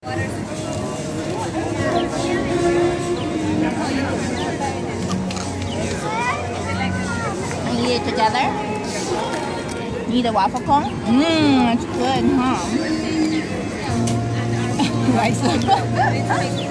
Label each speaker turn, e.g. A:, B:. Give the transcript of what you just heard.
A: And eat it together. Need a waffle cone? Mmm, it's good, huh? Rice.